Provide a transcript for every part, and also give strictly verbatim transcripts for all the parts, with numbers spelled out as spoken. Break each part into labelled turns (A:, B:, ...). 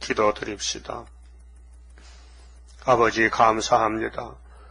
A: 기도드립시다. 아버지 감사합니다.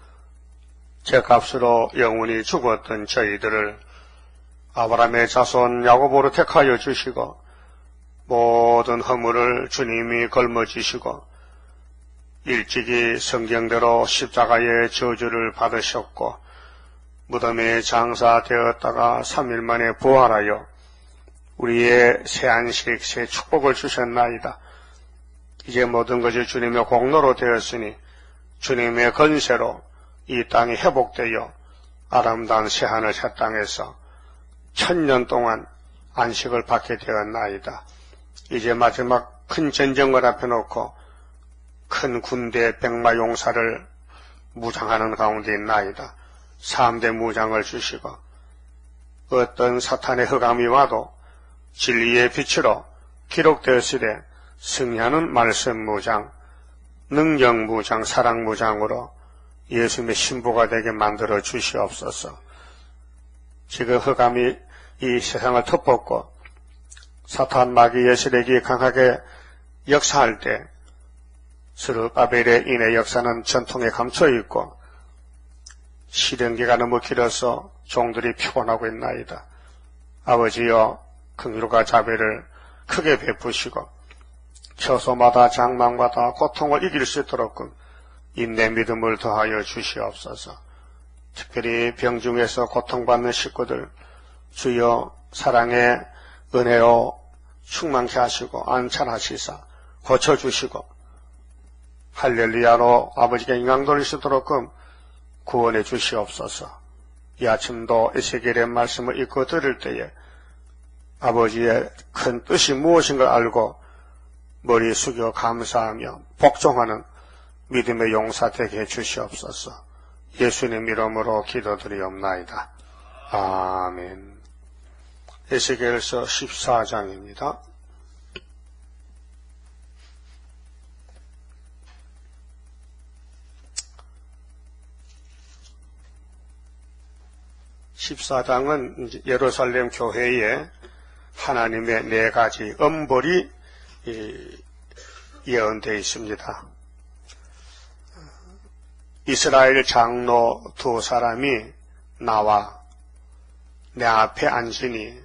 A: 죄값으로 영원히 죽었던 저희들을 아브라함의 자손 야고보로 택하여 주시고 모든 허물을 주님이 걸머지시고 일찍이 성경대로 십자가의 저주를 받으셨고 무덤에 장사되었다가 삼 일 만에 부활하여 우리의 새 안식, 새 축복을 주셨나이다. 이제 모든 것이 주님의 공로로 되었으니 주님의 건세로 이 땅이 회복되어 아름다운 새하늘 새 땅에서 천년 동안 안식을 받게 되었나이다. 이제 마지막 큰 전쟁을 앞에 놓고 큰 군대 백마용사를 무장하는 가운데 있나이다. 삼대 무장을 주시고 어떤 사탄의 흑암이 와도 진리의 빛으로 기록되었으되 승리하는 말씀 무장, 능력 무장, 사랑 무장으로 예수님의 신부가 되게 만들어 주시옵소서. 지금 흑암이 이 세상을 덮었고 사탄 마귀 예술력이 강하게 역사할 때 스룹바벨의 인의 역사는 전통에 감춰 있고 실현기가 너무 길어서 종들이 피곤하고 있나이다. 아버지여 긍휼과 자비를 크게 베푸시고 처소마다 장막마다 고통을 이길 수 있도록 인내 믿음을 더하여 주시옵소서. 특별히 병중에서 고통받는 식구들 주여 사랑의 은혜로 충만케 하시고 안찬하시사 고쳐주시고 할렐루야로 아버지께 영광 돌릴 수 있도록 구원해 주시옵소서. 이 아침도 에스겔의 말씀을 읽고 들을 때에 아버지의 큰 뜻이 무엇인가 알고 머리 숙여 감사하며 복종하는 믿음의 용사 되게 해 주시옵소서. 예수님 이름으로 기도드리옵나이다. 아멘. 에스겔서 십사 장입니다. 십사 장은 예루살렘 교회에 하나님의 네 가지 엄벌이 예언되어 있습니다. 이스라엘 장로 두 사람이 나와 내 앞에 앉으니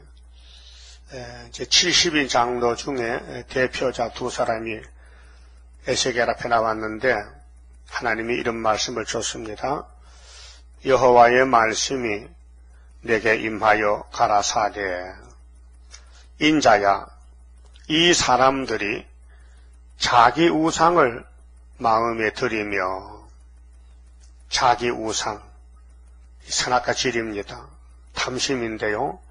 A: 칠십 인 장로 중에 대표자 두 사람이 에스겔 앞에 나왔는데 하나님이 이런 말씀을 줬습니다. 여호와의 말씀이 내게 임하여 가라사대 인자야 이 사람들이 자기 우상을 마음에 들이며 자기 우상 선악과 질입니다. 탐심인데요.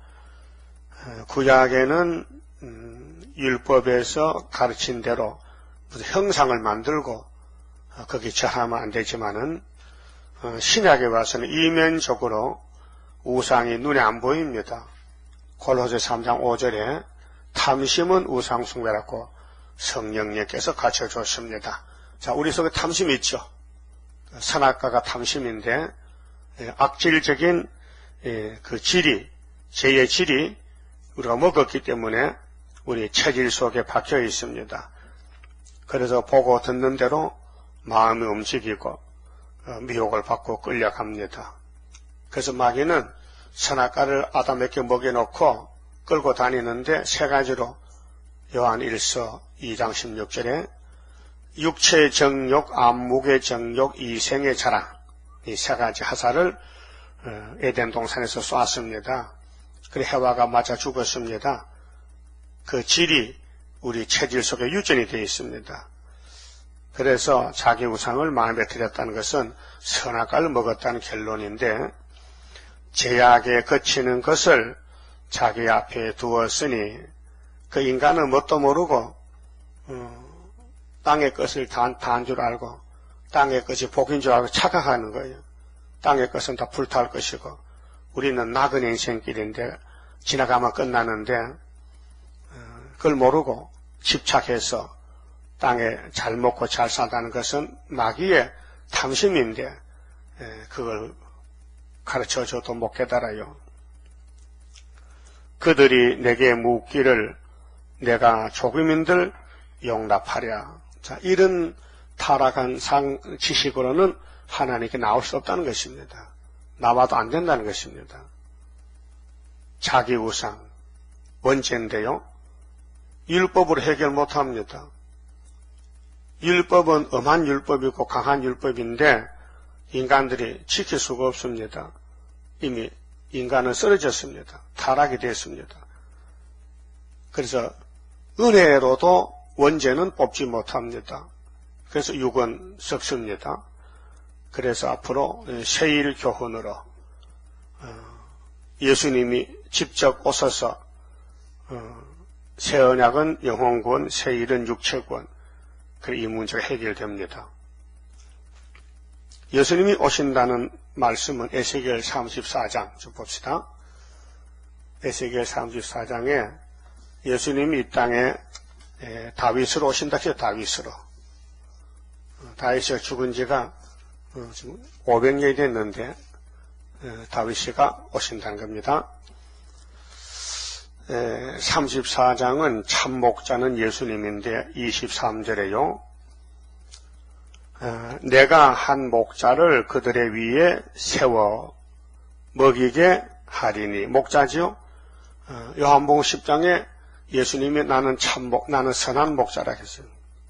A: 구약에는 음, 율법에서 가르친 대로 무슨 형상을 만들고 어, 거기 절하면 안 되지만은 어, 신약에 와서는 이면적으로 우상이 눈에 안 보입니다. 골로새 삼 장 오 절에 탐심은 우상 숭배라고 성령님께서 가르쳐줬습니다. 자, 우리 속에 탐심이 있죠. 선악과가 탐심인데 악질적인 그 질이, 죄의 질이 우리가 먹었기 때문에 우리 체질 속에 박혀 있습니다. 그래서 보고 듣는 대로 마음이 움직이고 미혹을 받고 끌려갑니다. 그래서 마귀는 선악과를 아담에게 먹여놓고 끌고 다니는데 세 가지로 요한 일서 이 장 십육 절에 육체의 정욕, 안목의 정욕, 이생의 자랑 이 세 가지 화살을 에덴 동산에서 쏘았습니다. 그래 해와가 맞아 죽었습니다. 그 질이 우리 체질 속에 유전이 되어 있습니다. 그래서 자기 우상을 마음에 들였다는 것은 선악과를 먹었다는 결론인데 제약에 거치는 것을 자기 앞에 두었으니 그 인간은 뭣도 모르고 어, 땅의 것을 단 줄 알고 땅의 것이 복인 줄 알고 착각하는 거예요. 땅의 것은 다 불탈 것이고 우리는 낙은 인생길인데 지나가면 끝나는데 어, 그걸 모르고 집착해서 땅에 잘 먹고 잘 산다는 것은 마귀의 탐심인데 에, 그걸 가르쳐줘도 못 깨달아요. 그들이 내게 묻기를 내가 조금인들 용납하랴. 자, 이런 타락한 상 지식으로는 하나님께 나올 수 없다는 것입니다. 나와도 안 된다는 것입니다. 자기 우상, 원죄인데요. 율법으로 해결 못합니다. 율법은 엄한 율법이고 강한 율법인데 인간들이 지킬 수가 없습니다. 이미 인간은 쓰러졌습니다. 타락이 됐습니다. 그래서 은혜로도 원죄는 뽑지 못합니다. 그래서 육은 썩습니다. 그래서 앞으로 세일 교훈으로 예수님이 직접 오셔서 새 언약은 영혼권, 세일은 육체권, 이 문제가 해결됩니다. 예수님이 오신다는 말씀은 에스겔 삼십사 장 좀 봅시다. 에스겔 삼십사 장에 예수님이 이 땅에 다윗으로 오신다 해서 다윗으로. 다윗이 죽은 지가 지금 오백 년이 됐는데 다윗이가 오신다는 겁니다. 삼십사 장은 참목자는 예수님인데 이십삼 절에요. 내가 한 목자를 그들의 위에 세워 먹이게 하리니. 목자지요. 요한복음 십 장에 예수님이 나는 참목, 나는 선한 목자라 했어요.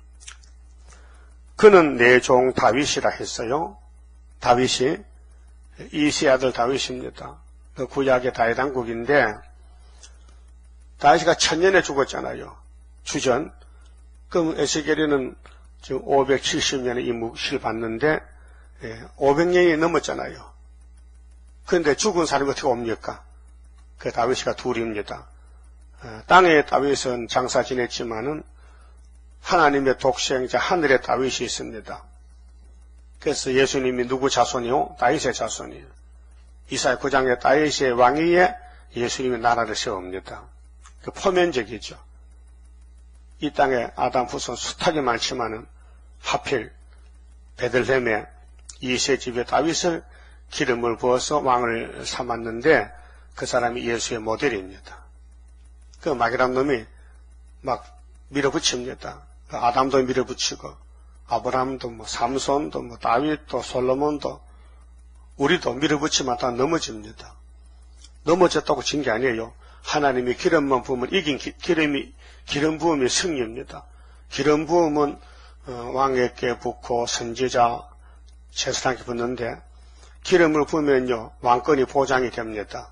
A: 그는 내 종 다윗이라 했어요. 다윗이 이시의 아들 다윗입니다. 그 구약의 다윗 왕국인데 다윗이가 천년에 죽었잖아요. 주전. 그럼 에스겔에는 지금 오백칠십 년에 이 묵시를 받는데 오백 년이 넘었잖아요. 그런데 죽은 사람이 어떻게 옵니까? 그 다윗이가 둘입니다. 땅에 다윗은 장사 지냈지만은 하나님의 독생자 하늘의 다윗이 있습니다. 그래서 예수님이 누구 자손이요? 다윗의 자손이에요. 이사야 구 장의 다윗의 왕위에 예수님이 나라를 세웁니다. 그 포면적이죠. 이 땅에 아담 후손 숱하게 많지만은 하필 베들레헴에 이세 집에 다윗을 기름을 부어서 왕을 삼았는데 그 사람이 예수의 모델입니다. 그 마귀란 놈이 막 밀어붙입니다. 아담도 밀어붙이고 아브라함도 뭐 삼손도 뭐 다윗도 솔로몬도 우리도 밀어붙이면 다 넘어집니다. 넘어졌다고 진 게 아니에요. 하나님이 기름만 부으면 이긴 기, 기름이 기름 부음이 승리입니다. 기름 부음은 어, 왕에게 붓고 선지자 제사장에게 붓는데 기름을 부으면요 왕권이 보장이 됩니다.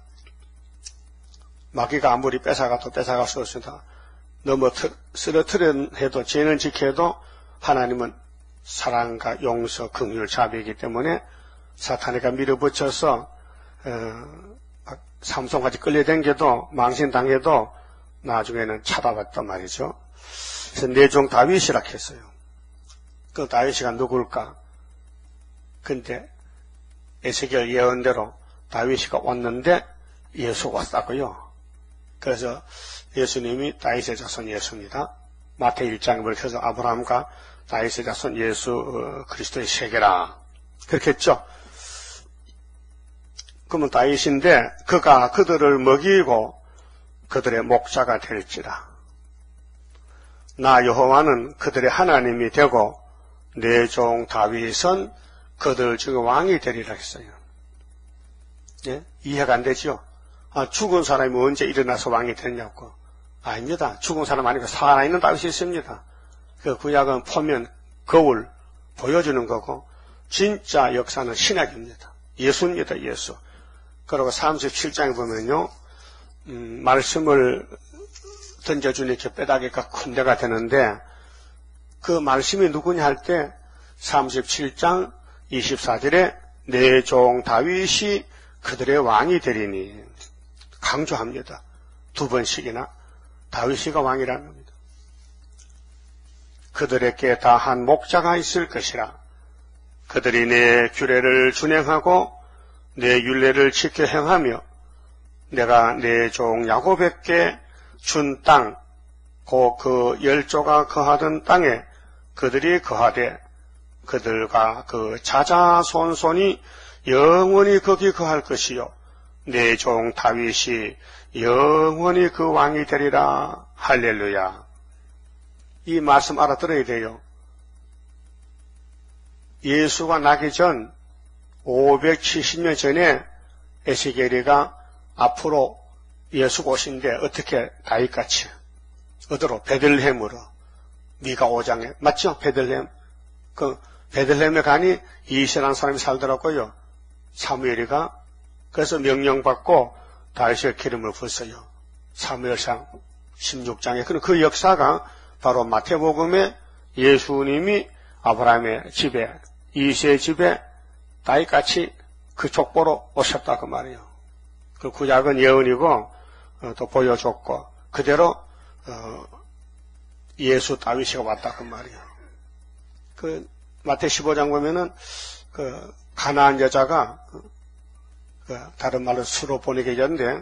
A: 마귀가 아무리 뺏어가도 뺏어갈 수 없습니다. 너무 쓰러뜨려 해도 죄는 지켜도 하나님은 사랑과 용서, 긍휼, 자비이기 때문에 사탄이가 밀어붙여서 어, 삼손까지 끌려댕겨도 망신당해도 나중에는 찾아봤단 말이죠. 그래서 내 종 다윗이라 했어요. 그 다윗이가 누굴까? 근데 에스겔 예언대로 다윗이가 왔는데 예수가 왔다고요. 그래서 예수님이 다윗의 자손 예수입니다. 마태일 장에 그래서 아브라함과 다윗의 자손 예수 어, 그리스도의 세계라 그렇게 했죠. 그러면 다윗인데 그가 그들을 먹이고 그들의 목자가 될지라. 나 여호와는 그들의 하나님이 되고 내 종 다윗은 그들 중에 왕이 되리라 했어요. 예? 이해가 안 되죠? 아, 죽은 사람이 언제 일어나서 왕이 됐냐고. 아닙니다. 죽은 사람 아니고 살아있는 다윗이 있습니다. 그 구약은 포면 거울 보여주는 거고 진짜 역사는 신약입니다. 예수입니다. 예수. 그리고 삼십칠 장에 보면요. 음, 말씀을 던져주니까 뼈다귀가 큰 데가 되는데 그 말씀이 누구냐 할 때 삼십칠 장 이십사 절에 내 종 다윗이 그들의 왕이 되리니 강조합니다. 두 번씩이나 다윗이가 왕이라는 겁니다. 그들에게 다한 목자가 있을 것이라. 그들이 내 규례를 준행하고 내 율례를 지켜 행하며 내가 내 종 야곱에게 준 땅, 곧 그 열조가 거하던 땅에 그들이 거하되 그들과 그 자자손손이 영원히 거기 거할 것이요 내 종 다윗이 영원히 그 왕이 되리라. 할렐루야. 이 말씀 알아들어야 돼요. 예수가 나기 전 오백칠십 년 전에 에스겔이가 앞으로 예수가 오신데 어떻게 다윗같이 어디로? 베들레헴으로. 미가 오 장에 맞죠? 베들레헴. 그 베들레헴에 가니 이세라는 사람이 살더라고요. 사무엘이가. 그래서 명령받고 다윗의 기름을 붓어요. 사무엘상 십육 장에. 그 역사가 바로 마태복음에 예수님이 아브라함의 집에, 이세의 집에 다윗같이 그 족보로 오셨다 그 말이에요. 그 구약은 예언이고 어, 또 보여줬고 그대로 어, 예수 다윗이 왔다 그 말이에요. 그 마태 십오 장 보면은 그 가나안 여자가 그 다른 말로 수로 보내게 되는데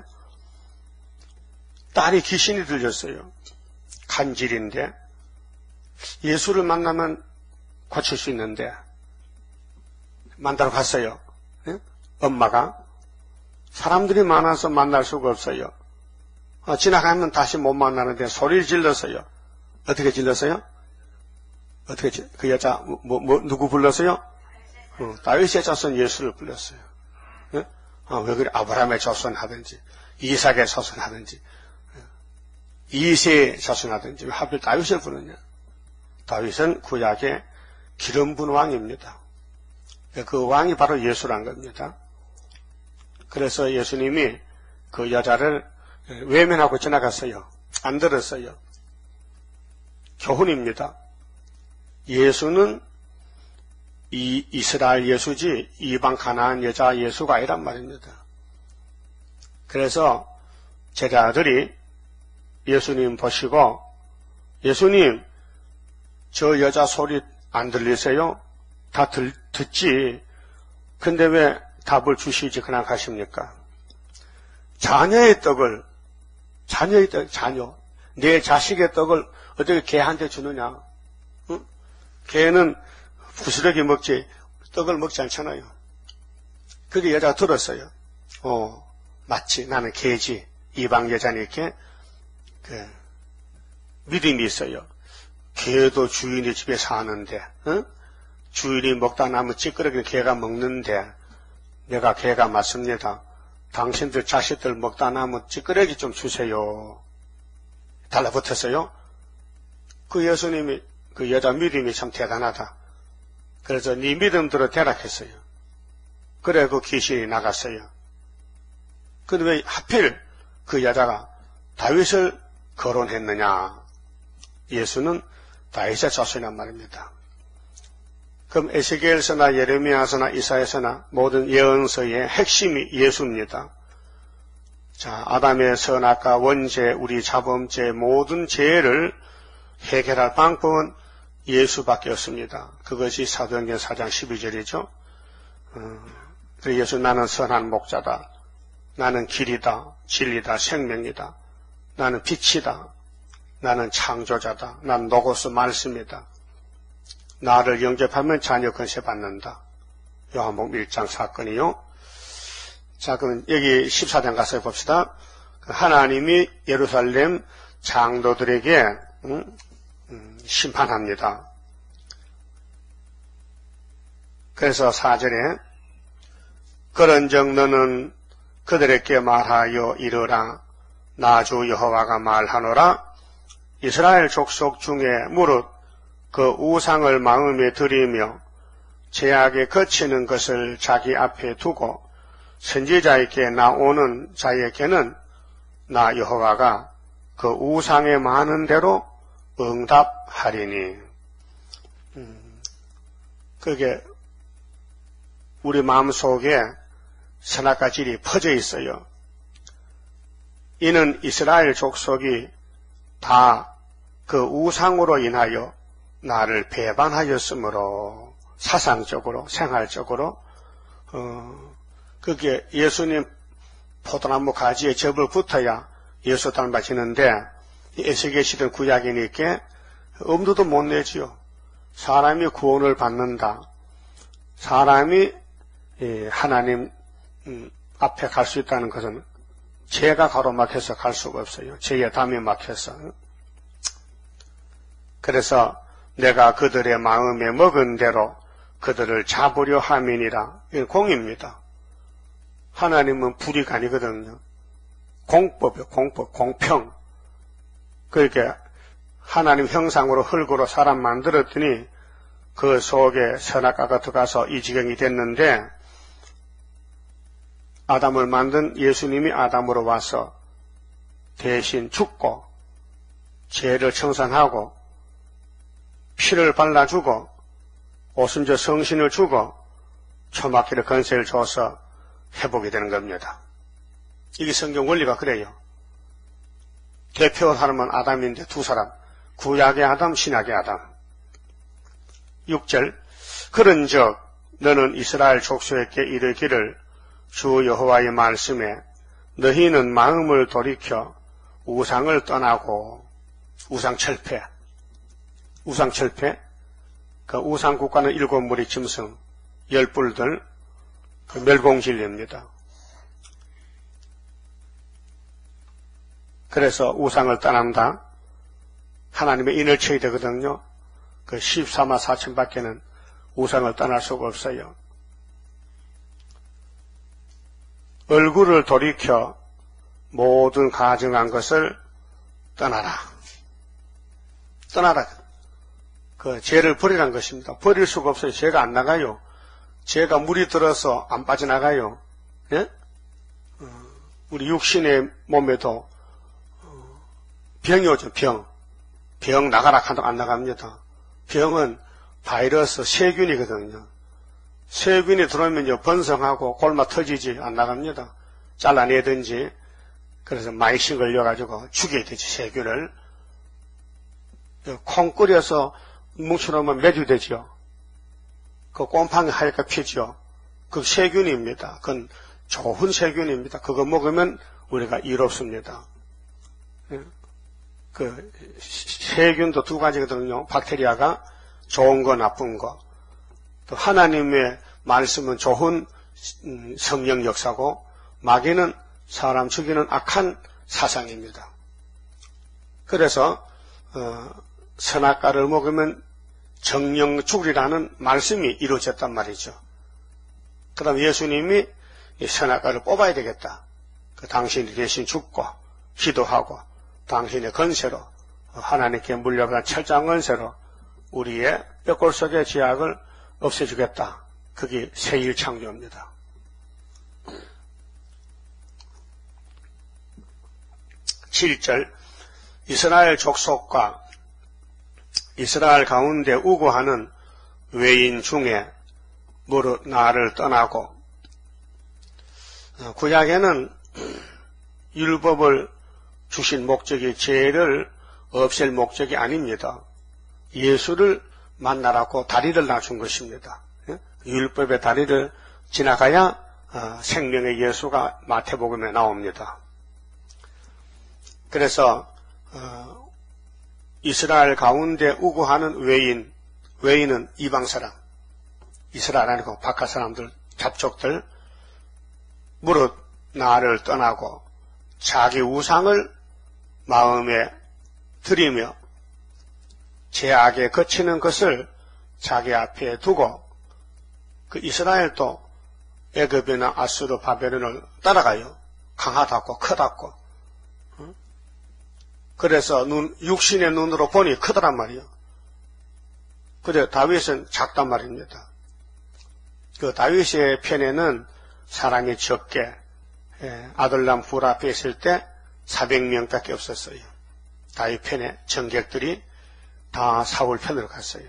A: 딸이 귀신이 들렸어요. 간질인데 예수를 만나면 고칠 수 있는데 만나러 갔어요. 네? 엄마가 사람들이 많아서 만날 수가 없어요. 어, 지나가면 다시 못 만나는데 소리를 질렀어요. 어떻게 질렀어요? 어떻게 질, 그 여자 뭐, 뭐 누구 불렀어요? 어, 다윗의 자손 예수를 불렀어요. 네? 어, 왜 그래? 아브라함의 자손 하든지 이삭의 자손 하든지 이세의 자손 하든지 왜 하필 다윗을 부르냐? 다윗은 구약의 기름 분 왕입니다. 그 왕이 바로 예수란 겁니다. 그래서 예수님이 그 여자를 외면하고 지나갔어요. 안 들었어요. 교훈입니다. 예수는 이 이스라엘 예수지 이방 가나안 여자 예수가 아니란 말입니다. 그래서 제자들이 예수님 보시고 예수님 저 여자 소리 안 들리세요? 다 들, 듣지. 근데 왜 답을 주시지 그냥 가십니까? 자녀의 떡을 자녀의 떡, 자녀 내 자식의 떡을 어떻게 개한테 주느냐? 응? 개는 부스러기 먹지 떡을 먹지 않잖아요. 그게 여자가 들었어요. 어, 맞지. 나는 개지. 이방 여자니까 그 믿음이 있어요. 개도 주인의 집에 사는데, 응? 주인이 먹다 남은 찌끄러기는 개가 먹는데, 내가 개가 맞습니다. 당신들 자식들 먹다 남은 찌끄러기 좀 주세요. 달라붙었어요. 그 예수님이, 그 여자 믿음이 참 대단하다. 그래서 네 믿음대로 대락했어요. 그래 그 귀신이 나갔어요. 근데 왜 하필 그 여자가 다윗을 거론했느냐? 예수는 다윗의 자손이란 말입니다. 그럼 에스겔서나 예레미야서나 이사야서나 모든 예언서의 핵심이 예수입니다. 자, 아담의 선악과 원죄, 우리 자범죄, 모든 죄를 해결할 방법은 예수밖에 없습니다. 그것이 사도행전 사 장 십이 절이죠. 어, 그래서 예수 나는 선한 목자다. 나는 길이다, 진리다, 생명이다. 나는 빛이다. 나는 창조자다. 난 노고스 말씀이다. 나를 영접하면 자녀 권세 받는다. 요한복음 일 장 사건이요. 자, 그럼 여기 십사 장 가서 봅시다. 하나님이 예루살렘 장로들에게 음, 음, 심판합니다. 그래서 사 절에 그런즉 너는 그들에게 말하여 이르라. 나 주 여호와가 말하노라. 이스라엘 족속 중에 무릇 그 우상을 마음에 들이며 죄악에 거치는 것을 자기 앞에 두고 선지자에게 나오는 자에게는 나 여호와가 그 우상에 많은 대로 응답하리니. 음, 그게 우리 마음속에 선악과 질이 퍼져 있어요. 이는 이스라엘 족속이 다 그 우상으로 인하여 나를 배반하였으므로 사상적으로 생활적으로 어, 그게 예수님 포도나무 가지에 접을 붙어야 예수 닮아지는데 에스겔시든 구약이니까 엄두도 못 내지요. 사람이 구원을 받는다. 사람이 하나님 앞에 갈 수 있다는 것은 죄가 가로막혀서 갈 수가 없어요. 죄의 담이 막혀서. 그래서 내가 그들의 마음에 먹은 대로 그들을 잡으려 함이니라. 이건 공입니다. 하나님은 불의가 아니거든요. 공법이요, 공법, 공평. 그렇게 하나님 형상으로 흙으로 사람 만들었더니 그 속에 선악과가 들어가서 이 지경이 됐는데, 아담을 만든 예수님이 아담으로 와서 대신 죽고 죄를 청산하고 피를 발라주고 오순절 성신을 주고 초막기를 건세를 줘서 회복이 되는 겁니다. 이게 성경 원리가 그래요. 대표 사람은 아담인데 두 사람, 구약의 아담, 신약의 아담. 육 절, 그런즉 너는 이스라엘 족속에게 이르기를 주 여호와의 말씀에 너희는 마음을 돌이켜 우상을 떠나고, 우상철폐, 우상철폐, 그 우상국가는 일곱 무리 짐승, 열 뿔들, 그 멸공진리입니다. 그래서 우상을 떠난다. 하나님의 인을 쳐야 되거든요. 그 십사만 사천 밖에는 우상을 떠날 수가 없어요. 얼굴을 돌이켜 모든 가증한 것을 떠나라. 떠나라. 그 죄를 버리란 것입니다. 버릴 수가 없어요. 죄가 안 나가요. 죄가 물이 들어서 안 빠져나가요. 예? 우리 육신의 몸에도 병이 오죠. 병. 병 나가라 하도 안 나갑니다. 병은 바이러스, 세균이거든요. 세균이 들어오면요, 번성하고 골마 터지지 안 나갑니다. 잘라내든지, 그래서 마이신 걸려가지고 죽여야 되지, 세균을. 콩 끓여서 뭉쳐놓으면 매주되죠. 그 곰팡이 하얗게 피죠. 그 세균입니다. 그건 좋은 세균입니다. 그거 먹으면 우리가 이롭습니다. 그 세균도 두 가지거든요. 박테리아가 좋은 거 나쁜 거. 또 하나님의 말씀은 좋은 성령 역사고 마귀는 사람 죽이는 악한 사상입니다. 그래서 어, 선악과를 먹으면 정령 죽으리라는 말씀이 이루어졌단 말이죠. 그 다음 예수님이 이 선악과를 뽑아야 되겠다. 그 당신이 대신 죽고 기도하고 당신의 건세로 하나님께 물려받은 철저한 건세로 우리의 뼈골 속의 죄악을 없애주겠다. 그게 새일 창조입니다. 칠 절, 이스라엘 족속과 이스라엘 가운데 우고하는 외인 중에 무릇 나를 떠나고, 구약에는 율법을 주신 목적이 죄를 없앨 목적이 아닙니다. 예수를 만나라고 다리를 놔준 것입니다. 율법의 다리를 지나가야 생명의 예수가 마태복음에 나옵니다. 그래서 이스라엘 가운데 우고하는 외인, 외인은 이방 사람, 이스라엘 아니고 바깥 사람들, 잡족들, 무릇 나를 떠나고 자기 우상을 마음에 들이며 죄악에 거치는 것을 자기 앞에 두고, 그 이스라엘도 애굽이나 아수르, 바벨론을 따라가요. 강하다고 크다고. 그래서 눈, 육신의 눈으로 보니 크더란 말이요. 그래 다윗은 작단 말입니다. 그 다윗의 편에는 사람이 적게, 아들람 불 앞에 있을 때 사백 명밖에 없었어요. 다윗 편에 정객들이 다 사울 편으로 갔어요.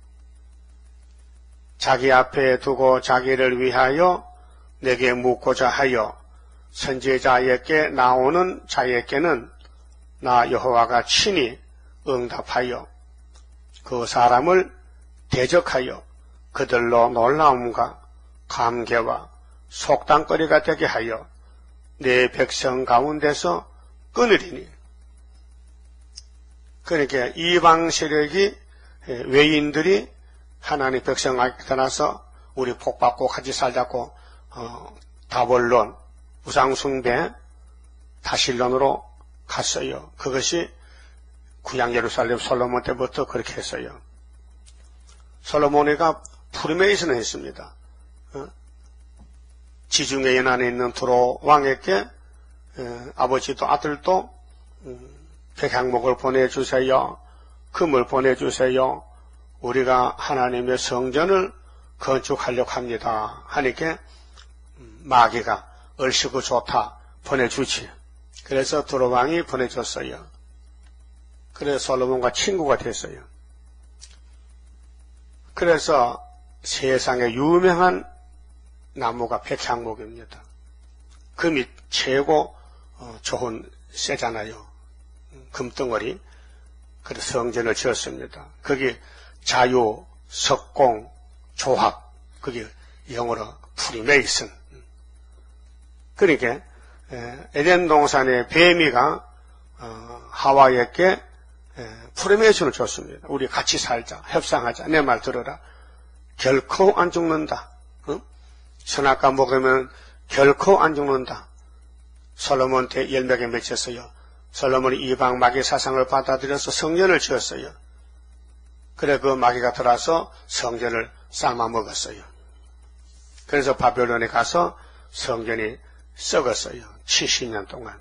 A: 자기 앞에 두고 자기를 위하여 내게 묻고자 하여 선지자에게 나오는 자에게는 나 여호와가 친히 응답하여 그 사람을 대적하여 그들로 놀라움과 감개와 속담거리가 되게 하여 내 백성 가운데서 끊으리니. 그러니까 이방 세력이, 외인들이 하나님 백성 앞에 떠나서 우리 복받고 같이 살자고 어, 다볼론, 우상숭배, 다실론으로 갔어요. 그것이 구약 예루살렘 솔로몬 때부터 그렇게 했어요. 솔로몬이가 프리메이슨을 했습니다. 어? 지중해 연안에 있는 두로 왕에게 에, 아버지도 아들도 음, 백향목을 보내주세요. 금을 보내주세요. 우리가 하나님의 성전을 건축하려고 합니다. 하니까 마귀가 얼씨구 좋다 보내주지. 그래서 두로 왕이 보내줬어요. 그래서 솔로몬과 친구가 됐어요. 그래서 세상에 유명한 나무가 백향목입니다. 금이 최고 좋은 쇠잖아요. 금덩어리. 그래서 성전을 지었습니다. 거기 자유, 석공, 조합, 그게 영어로 프리메이슨. 그러니까 에덴 동산의 뱀이가 하와에게 프리메이슨을 줬습니다. 우리 같이 살자, 협상하자, 내 말 들어라. 결코 안 죽는다. 응? 선악과 먹으면 결코 안 죽는다. 솔로몬 때 열매에 맺혔어요. 솔로몬이 이방 마귀 사상을 받아들여서 성전을 지었어요. 그래 그 마귀가 들어와서 성전을 삶아 먹었어요. 그래서 바벨론에 가서 성전이 썩었어요. 칠십 년 동안.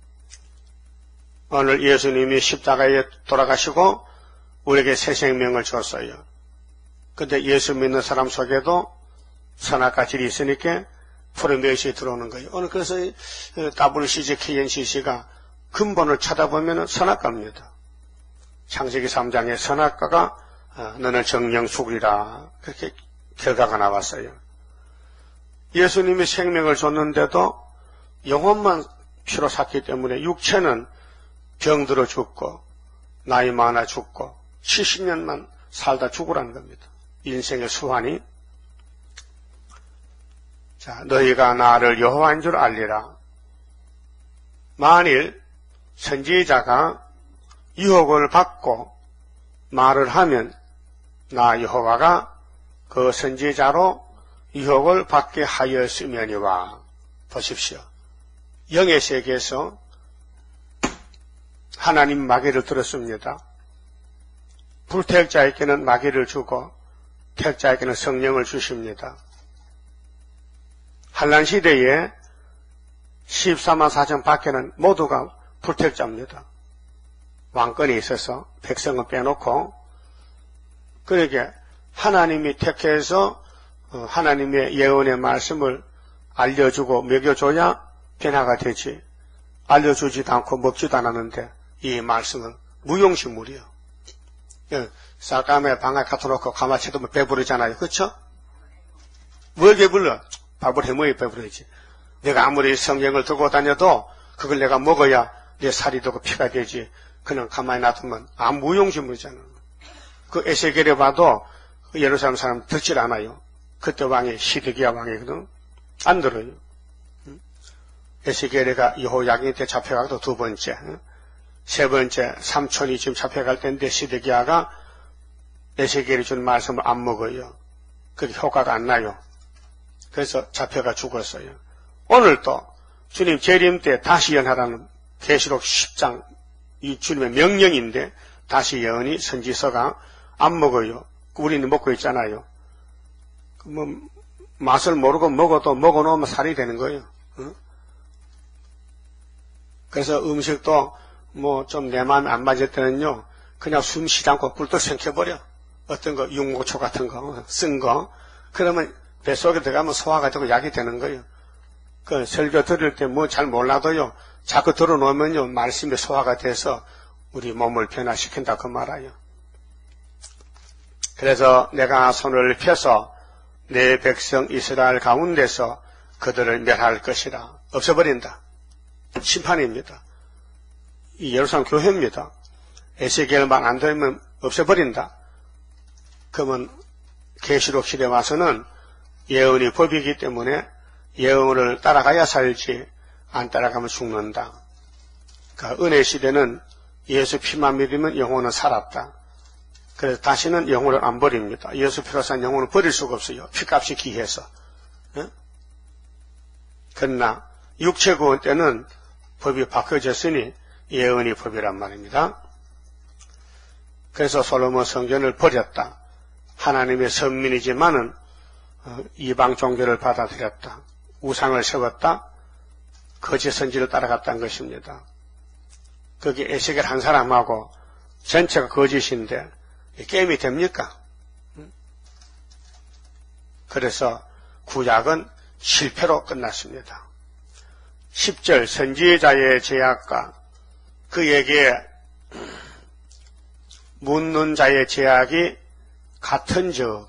A: 오늘 예수님이 십자가에 돌아가시고 우리에게 새 생명을 줬어요. 근데 예수 믿는 사람 속에도 선악과 질이 있으니까 프리메이슨이 들어오는 거예요. 오늘 그래서 더블유씨지 케이엔씨씨가 근본을 찾아보면 선악과입니다. 창세기 삼 장에 선악과가 너는 정령 죽으리라 그렇게 결과가 나왔어요. 예수님이 생명을 줬는데도 영혼만 피로 샀기 때문에 육체는 병들어 죽고 나이 많아 죽고 칠십 년만 살다 죽으라는 겁니다. 인생의 수완이. 자, 너희가 나를 여호와인 줄 알리라. 만일 선지자가 유혹을 받고 말을 하면 나 여호와가 그 선지자로 유혹을 받게 하였으면이와. 보십시오. 영의 세계에서 하나님 마귀를 들었습니다. 불택자에게는 마귀를 주고 택자에게는 성령을 주십니다. 한란 시대에 십사만 사천 밖에는 모두가 불택자입니다. 왕권이 있어서 백성은 빼놓고. 그러게 하나님이 택해서 하나님의 예언의 말씀을 알려주고 먹여줘야 변화가 되지. 알려주지도 않고 먹지도 않았는데 이 말씀은 무용식물이요. 쌀감에 방아 갖다놓고 가마채도 배부르잖아요. 그렇죠? 뭘 배불러? 밥을 해먹어야 배부르지. 내가 아무리 성경을 들고 다녀도 그걸 내가 먹어야 내 살이 되고 피가 되지. 그냥 가만히 놔두면 아무 무용식물이잖아. 그 에스겔에 봐도 예루살렘 사람 듣질 않아요. 그때 왕이 시드기야 왕이거든. 안 들어요. 에스겔이가 여호야긴 때 잡혀가도 두 번째, 세 번째 삼촌이 지금 잡혀갈 때인데 시드기야가 에스겔이 준 말씀을 안 먹어요. 그게 효과가 안 나요. 그래서 잡혀가 죽었어요. 오늘도 주님 재림 때 다시 예언하라는 계시록 십 장 이 주님의 명령인데 다시 예언이 선지서가 안 먹어요. 우리는 먹고 있잖아요. 뭐 맛을 모르고 먹어도 먹어놓으면 살이 되는 거예요. 어? 그래서 음식도 뭐 좀 내 마음에 안 맞을 때는요, 그냥 숨 쉬지 않고 꿀떡 삼켜버려. 어떤 거 육모초 같은 거 쓴 거. 그러면 뱃속에 들어가면 소화가 되고 약이 되는 거예요. 그 설교 들을 때 뭐 잘 몰라도요, 자꾸 들어놓으면요 말씀이 소화가 돼서 우리 몸을 변화시킨다 그 말이에요. 그래서 내가 손을 펴서 내 백성 이스라엘 가운데서 그들을 멸할 것이라. 없애버린다. 심판입니다. 이 예루살렘 교회입니다. 에스겔만 안 되면 없애버린다. 그러면 계시록 시대에 와서는 예언이 법이기 때문에 예언을 따라가야 살지 안 따라가면 죽는다. 그러니까 은혜 시대는 예수 피만 믿으면 영혼은 살았다. 그래서 다시는 영혼을 안 버립니다. 예수 피로 산 영혼을 버릴 수가 없어요. 피값이 귀해서. 예? 그러나 육체 구원 때는 법이 바뀌어졌으니 예언이 법이란 말입니다. 그래서 솔로몬 성전을 버렸다. 하나님의 선민이지만은 이방 종교를 받아들였다. 우상을 세웠다. 거짓 선지를 따라갔다는 것입니다. 거기 에스겔 한 사람하고 전체가 거짓인데 게임이 됩니까? 그래서 구약은 실패로 끝났습니다. 십 절 선지자의 제약과 그에게 묻는 자의 제약이 같은즉.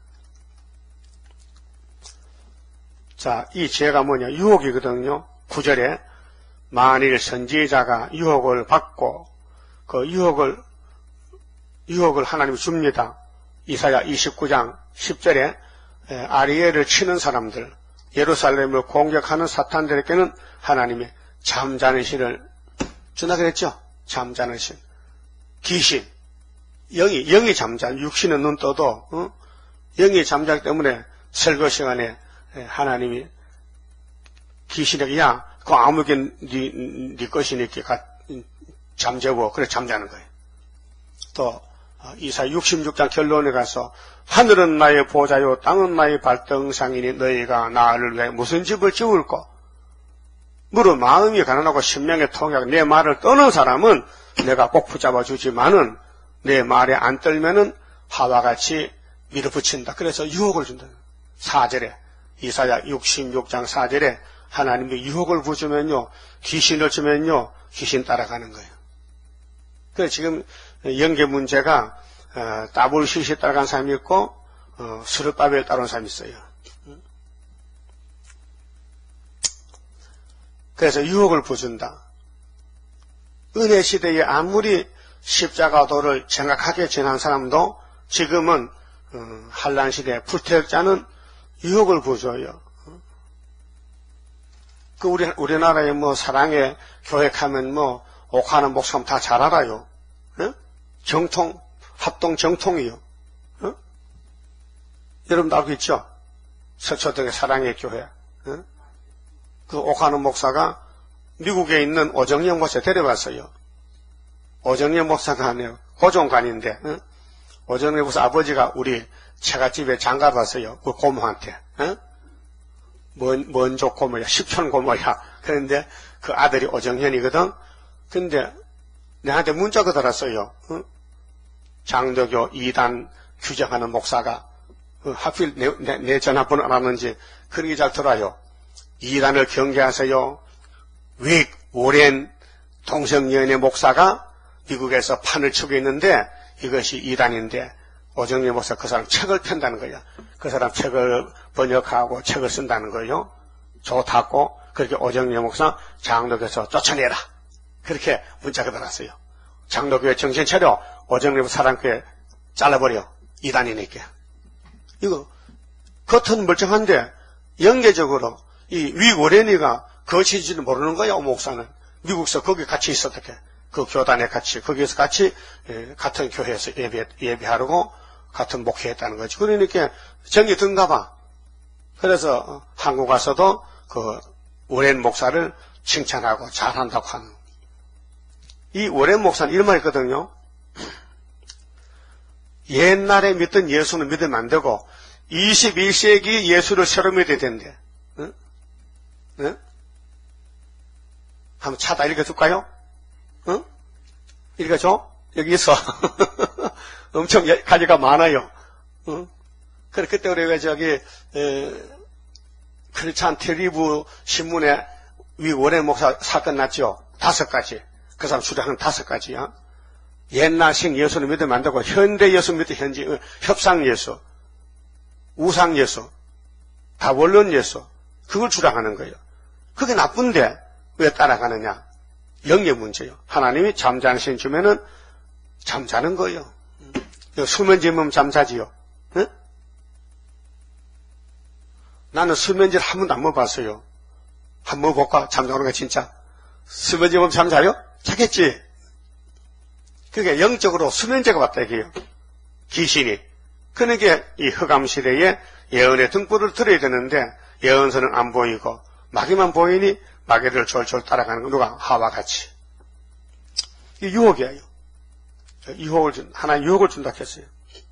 A: 자, 이 죄가 뭐냐? 유혹이거든요. 구 절에 만일 선지자가 유혹을 받고 그 유혹을 유혹을 하나님이 줍니다. 이사야 이십구 장 십 절에 아리엘을 치는 사람들, 예루살렘을 공격하는 사탄들에게는 하나님이 잠자는 신을 준다 그랬죠? 잠자는 신. 귀신. 영이, 영이 잠자. 육신은 눈 떠도, 어? 영이 잠자기 때문에 설거 시간에 하나님이 귀신에게, 야, 그 아무게 네, 네 것이니까 잠재워. 그래, 잠자는 거예요. 또, 이사야 육십육 장 결론에 가서, 하늘은 나의 보좌요, 땅은 나의 발등상이니 너희가 나를 위해 무슨 집을 지을꼬? 무릇 마음이 가난하고 신명에 통하고 내 말을 떠는 사람은 내가 꼭 붙잡아 주지만은 내 말에 안 떨면은 하와 같이 밀어붙인다. 그래서 유혹을 준다. 사 절에 이사야 육십육 장 사 절에 하나님이 유혹을 부주면요, 귀신을 주면요, 귀신 따라가는 거예요. 그래서 지금 영계 문제가 어, 따블시시 따라간 사람이 있고 어, 스룹바벨 따라온 사람이 있어요. 그래서 유혹을 부준다. 은혜 시대에 아무리 십자가도를 정확하게 지난 사람도 지금은 어, 한란 시대 불태역자는 유혹을 부줘요. 그 우리 우리나라에 뭐 사랑의 교획하면 뭐 옥하는 목사님 다 잘 알아요. 어? 정통 합동 정통이요. 어? 여러분도 알고 있죠? 서초동의 사랑의 교회. 어? 그 옥하는 목사가 미국에 있는 오정영 목사 데려왔어요. 오정영 목사가 아니에요. 고종관인데, 어? 오정영 목사 아버지가 우리 처갓집에 장가 봤어요. 그 고모한테. 어? 먼, 먼족 고모야, 십촌 고모야. 그런데 그 아들이 오정현이거든. 근데 내한테 문자가 들었어요. 어? 장로교 이단 규정하는 목사가 어, 하필 내, 내, 내 전화번호 알았는지 그런 게 잘 들어요. 이단을 경계하세요. 윅 오랜 동성연애 목사가 미국에서 판을 치고 있는데 이것이 이단인데 오정래 목사 그 사람 책을 편다는 거야. 그 사람 책을 번역하고 책을 쓴다는 거예요. 좋다고 그렇게 오정래 목사 장로교에서 쫓아내라. 그렇게 문자가 들어왔어요. 장로교회 정신 차려. 오정래 사람교회 잘라버려. 이단이니까. 이거 겉은 멀쩡한데 영계적으로 이 위고레니가 거치지는 모르는 거야. 목사는 미국서 거기 같이 있었다게. 그 교단에 같이 거기에서 같이 예, 같은 교회에서 예배 예배하려고 같은 목회했다는 거지. 그러니까 정이 든가 봐. 그래서 어, 한국 와서도 그 오랜 목사를 칭찬하고 잘한다고 하는. 이 오랜 목사는 이런 말 있거든요. 옛날에 믿던 예수는 믿으면 안 되고 이십일 세기 예수를 새로 믿어야 된대. 응? 응? 한번 차다 읽어줄까요? 응? 읽어줘? 여기 있어. 엄청 가지가 많아요. 응? 그래, 그때 우리가 저기, 에, 크리스찬 텔리브 신문에 위 원의 목사 사건 났죠? 다섯 가지. 그 사람 주장하는 다섯 가지야. 옛날식 예수를 믿으면 안 되고, 현대 예수 믿으면 현지, 어, 협상 예수, 우상 예수, 다원론 예수, 그걸 주장하는 거예요. 그게 나쁜데, 왜 따라가느냐? 영의 문제요. 하나님이 잠자는 신 주면은 잠자는 거예요. 수면제면 잠자지요. 응? 나는 수면제를 한 번도 안 먹어봤어요. 한 번 먹어볼까? 잠자는 거 진짜. 수면제면 잠자요? 자겠지. 그게 영적으로 수면제가 왔다 이게요. 귀신이. 그러니까 이 흑암시대에 예언의 등불을 들어야 되는데 예언서는 안 보이고 마귀만 보이니 마귀를 졸졸 따라가는 거 누가? 하와 같이. 이 유혹이에요. 유혹을 준, 하나님 유혹을 준다 했어요.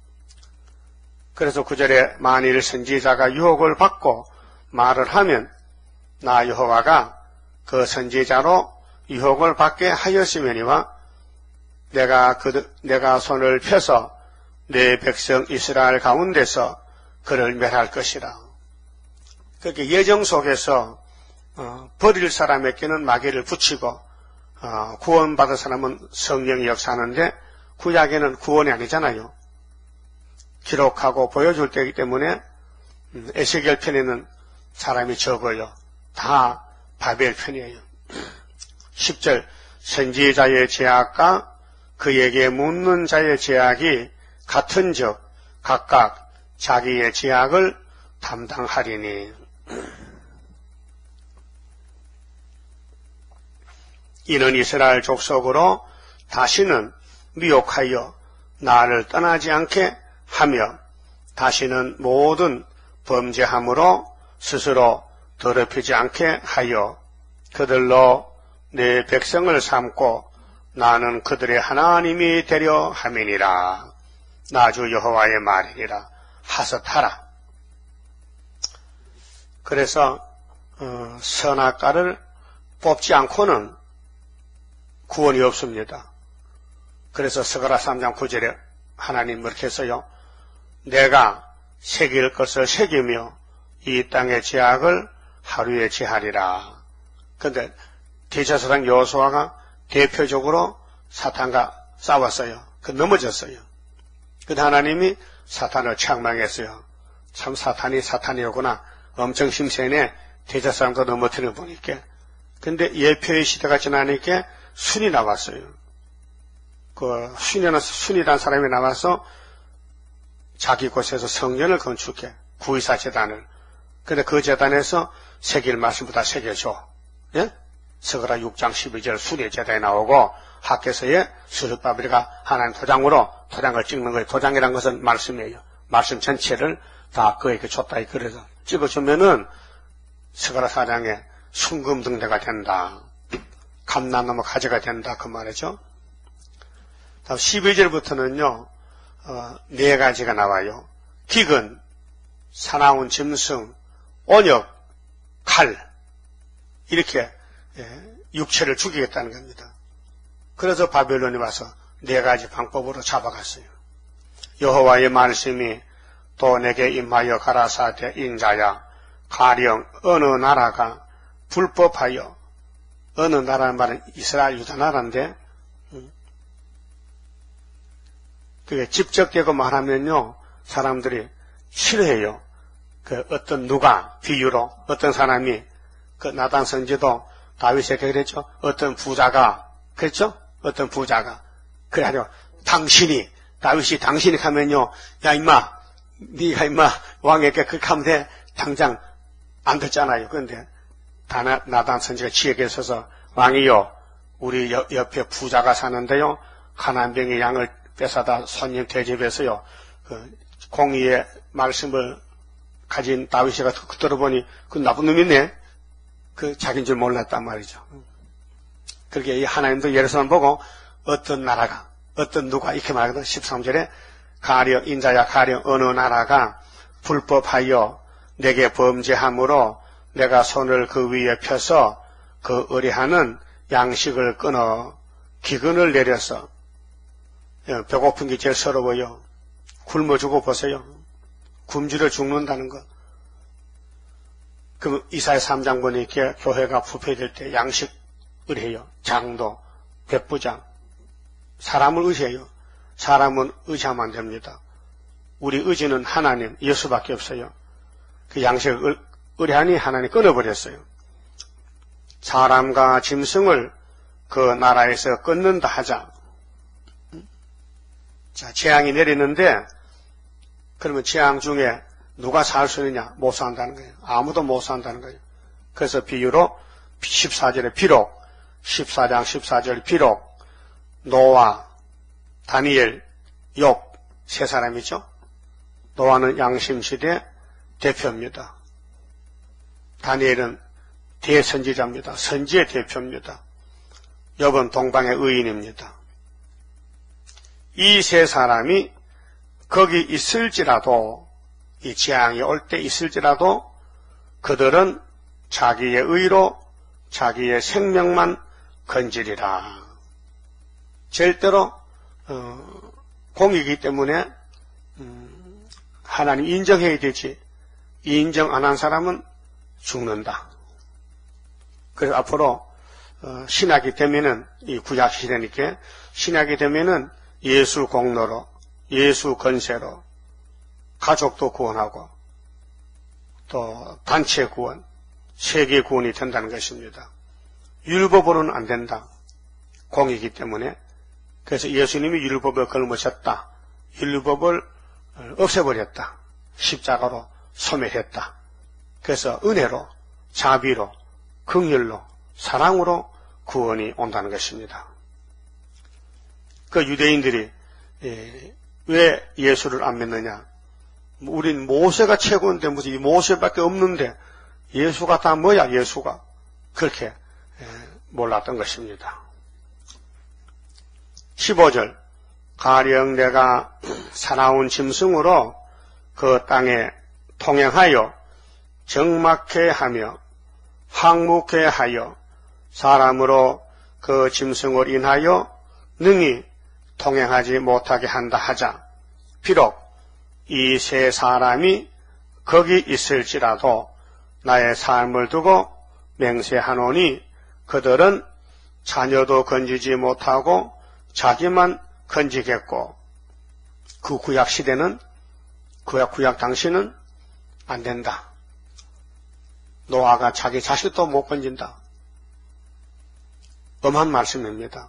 A: 그래서 구절에 만일 선지자가 유혹을 받고 말을 하면 나 여호와가 그 선지자로 유혹을 받게 하였으면이와 내가 그 내가 손을 펴서 내 백성 이스라엘 가운데서 그를 멸할 것이라. 그렇게 예정 속에서 어, 버릴 사람에게는 마귀를 붙이고 어, 구원받은 사람은 성령이 역사하는데 구약에는 구원이 아니잖아요. 기록하고 보여줄 때이기 때문에 음, 에스겔 편에는 사람이 적어요. 다 바벨 편이에요. 십 절 선지자의 죄악과 그에게 묻는 자의 죄악이 같은즉 각각 자기의 죄악을 담당하리니 이는 이스라엘 족속으로 다시는 미혹하여 나를 떠나지 않게 하며 다시는 모든 범죄함으로 스스로 더럽히지 않게 하여 그들로 내 백성을 삼고 나는 그들의 하나님이 되려 함이니라. 나 주 여호와의 말이니라. 하섯하라. 그래서 어, 선악과를 뽑지 않고는 구원이 없습니다. 그래서 스가랴 삼 장 구 절에 하나님 이렇게 했어요. 내가 새길 것을 새기며 이 땅의 죄악을 하루에 제하리라. 그런데 대제사장 여호수아가 대표적으로 사탄과 싸웠어요. 그 넘어졌어요. 근데 하나님이 사탄을 책망했어요. 참 사탄이 사탄이었구나. 엄청 힘세네. 대제사장도 넘어뜨려 보니까. 근데 예표의 시대가 지나니까 순이 나왔어요. 그 순이라는 순이라는 사람이 나와서 자기 곳에서 성전을 건축해. 구의사 제단을. 근데 그 제단에서 새길 말씀보다 새겨줘. 예? 스가랴 육 장 십이 절 순의 제단에 나오고 학개서에 스룹바벨이가 하나님 토장으로 토장을 찍는 거예요. 토장이란 것은 말씀이에요. 말씀 전체를 다 그에게 줬다. 그래서 찍어주면은 스가랴 사 장에 순금등대가 된다. 감람나무 가지가 된다. 그 말이죠. 다음 십이 절부터는요. 어, 네 가지가 나와요. 기근, 사나운 짐승, 온역, 칼 이렇게 예, 육체를 죽이겠다는 겁니다. 그래서 바벨론이 와서 네 가지 방법으로 잡아갔어요. 여호와의 말씀이 또 내게 임하여 가라사대 인자야 가령 어느 나라가 불법하여 어느 나라는 말은 이스라엘 유다 나라인데 그게 직접되고 말하면요 사람들이 싫어해요. 그 어떤 누가 비유로 어떤 사람이 그 나단 선지도 다윗에게 그랬죠. 어떤 부자가 그랬죠. 어떤 부자가 그래가지고 당신이 다윗이 당신이 하면요 야 임마 네가 임마 왕에게 그렇게 하면 돼. 당장 안 듣잖아요. 그런데 다나, 나단 선지가 지혜에 있어서 왕이요 우리 여, 옆에 부자가 사는데요 가난병의 양을 뺏어다 손님 대접해서요 그 공의의 말씀을 가진 다윗이가 들어보니 그 나쁜 놈이네. 그 자기인 줄 몰랐단 말이죠. 그렇게 이 하나님도 예루살렘 보고 어떤 나라가 어떤 누가 이렇게 말하거든. 십삼 절에 가령 인자야 가령 어느 나라가 불법하여 내게 범죄함으로 내가 손을 그 위에 펴서 그 의뢰하는 양식을 끊어 기근을 내려서 배고픈 게 제일 서러워요. 굶어 죽어 보세요. 굶주려 죽는다는 것. 그럼 이사야 삼 장 보니까 교회가 부패될 때 양식을 해요. 장도, 백부장. 사람을 의지해요. 사람은 의지하면 안 됩니다. 우리 의지는 하나님, 예수밖에 없어요. 그 양식을 의뢰하니 하나님 끊어버렸어요. 사람과 짐승을 그 나라에서 끊는다 하자. 자, 재앙이 내리는데 그러면 재앙 중에 누가 살 수 있느냐? 못 산다는 거예요. 아무도 못 산다는 거예요. 그래서 비유로 십사 절에 비록 십사 장 십사 절 비록 노아, 다니엘, 욥 세 사람이죠. 노아는 양심시대 대표입니다. 다니엘은 대선지자입니다. 선지의 대표입니다. 욥은 동방의 의인입니다. 이 세 사람이 거기 있을지라도, 이 재앙이 올 때 있을지라도 그들은 자기의 의로 자기의 생명만 건지리라. 절대로 어, 공이기 때문에 음, 하나님 인정해야 되지, 인정 안 한 사람은 죽는다. 그래서 앞으로 어, 신학이 되면은, 이 구약 시대니까 신학이 되면은 예수 공로로, 예수 건세로 가족도 구원하고 또 단체 구원, 세계 구원이 된다는 것입니다. 율법으로는 안 된다. 공이기 때문에. 그래서 예수님이 율법을 걸으셨다. 율법을 없애버렸다. 십자가로 소멸했다. 그래서 은혜로, 자비로, 긍휼로, 사랑으로 구원이 온다는 것입니다. 그 유대인들이 왜 예수를 안 믿느냐? 우린 모세가 최고인데 무슨 이 모세밖에 없는데 예수가 다 뭐야, 예수가. 그렇게 몰랐던 것입니다. 십오 절, 가령 내가 사나운 짐승으로 그 땅에 통행하여 적막해 하며 항목해 하여 사람으로 그 짐승을 인하여 능히 통행하지 못하게 한다 하자. 비록 이 세 사람이 거기 있을지라도 나의 삶을 두고 맹세하노니 그들은 자녀도 건지지 못하고 자기만 건지겠고, 그 구약 시대는, 구약, 구약 당시는 안 된다. 노아가 자기 자식도 못 건진다. 엄한 말씀입니다.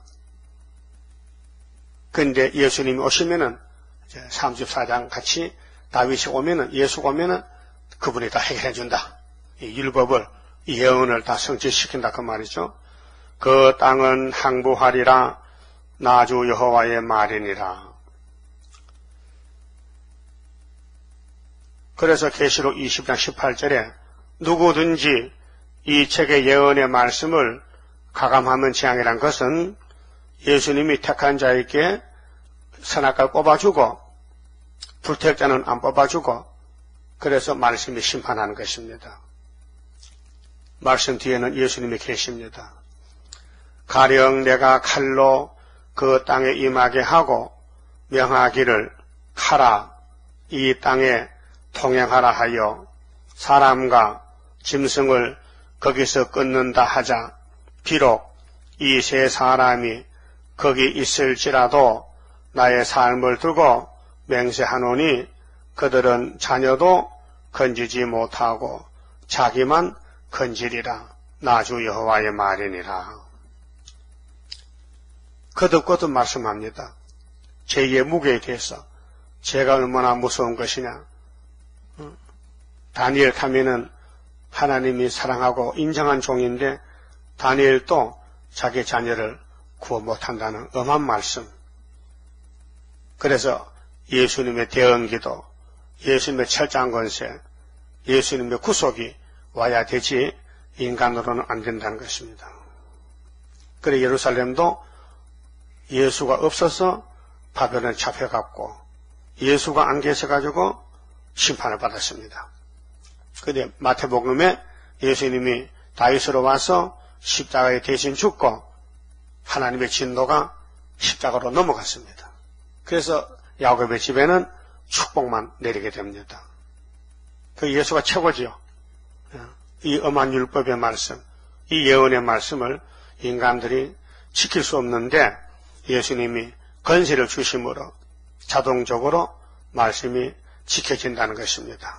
A: 그런데 예수님이 오시면은, 이제 삼십사 장 같이 다윗이 오면은, 예수가 오면은 그분이 다 해결해 준다. 이 율법을, 이 예언을 다 성취시킨다. 그 말이죠. 그 땅은 항부하리라. 나주 여호와의 말이니라. 그래서 계시록 이십 장 십팔 절에 누구든지 이 책의 예언의 말씀을 가감하면 재앙이란 것은 예수님이 택한 자에게 선악과를 뽑아주고 불택자는 안 뽑아주고, 그래서 말씀이 심판하는 것입니다. 말씀 뒤에는 예수님이 계십니다. 가령 내가 칼로 그 땅에 임하게 하고 명하기를 가라, 이 땅에 통행하라 하여 사람과 짐승을 거기서 끊는다 하자. 비록 이 세 사람이 거기 있을지라도 나의 삶을 두고 맹세하노니 그들은 자녀도 건지지 못하고 자기만 건지리라. 나주 여호와의 말이니라. 거듭거듭 말씀합니다. 죄의 무게에 대해서 죄가 얼마나 무서운 것이냐. 다니엘 가면은 하나님이 사랑하고 인정한 종인데 다니엘도 자기 자녀를 구원 못한다는 엄한 말씀. 그래서 예수님의 대언기도, 예수님의 철장권세, 예수님의 구속이 와야 되지 인간으로는 안 된다는 것입니다. 그래 예루살렘도 예수가 없어서 바벨론에 잡혀갔고 예수가 안 계셔가지고 심판을 받았습니다. 그런데 마태복음에 예수님이 다윗으로 와서 십자가에 대신 죽고 하나님의 진노가 십자가로 넘어갔습니다. 그래서 야곱의 집에는 축복만 내리게 됩니다. 그 예수가 최고지요. 이 엄한 율법의 말씀, 이 예언의 말씀을 인간들이 지킬 수 없는데 예수님이 권세를 주심으로 자동적으로 말씀이 지켜진다는 것입니다.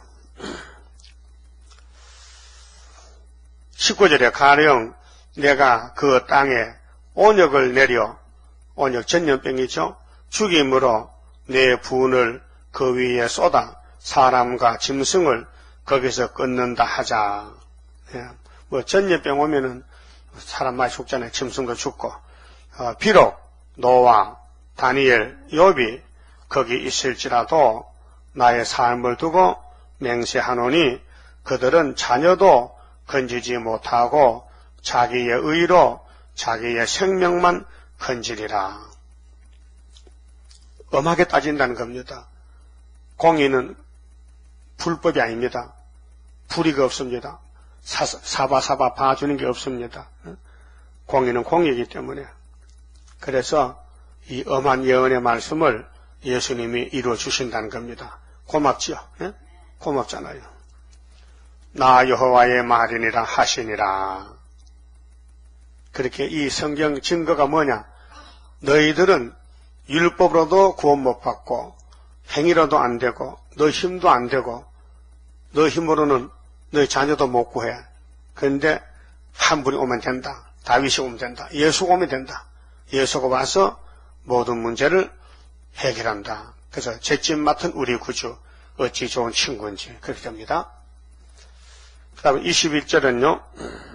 A: 십구 절에 가령 내가 그 땅에 온역을 내려, 온역 전염병이죠. 죽임으로 내 분을 그 위에 쏟아 사람과 짐승을 거기서 끊는다 하자. 예, 뭐 전염병 오면은 사람 많이 죽잖아요. 짐승도 죽고. 어, 비록 노아, 다니엘, 욥이 거기 있을지라도 나의 삶을 두고 맹세하노니 그들은 자녀도 건지지 못하고 자기의 의로 자기의 생명만 건지리라. 엄하게 따진다는 겁니다. 공의는 불법이 아닙니다. 불의가 없습니다. 사, 사바사바 봐주는 게 없습니다. 공의는 공의이기 때문에. 그래서 이 엄한 예언의 말씀을 예수님이 이루어 주신다는 겁니다. 고맙지요? 예? 고맙잖아요. 나 여호와의 말이니라 하시니라. 그렇게 이 성경 증거가 뭐냐? 너희들은 율법으로도 구원 못 받고 행위로도 안 되고 너 힘도 안 되고 너 힘으로는 너희 자녀도 못 구해. 그런데 한 분이 오면 된다. 다윗이 오면 된다. 예수가 오면 된다. 예수가 와서 모든 문제를 해결한다. 그래서 잿집 맡은 우리 구주 어찌 좋은 친구인지 그렇게 됩니다. 그 다음에 이십일 절은요.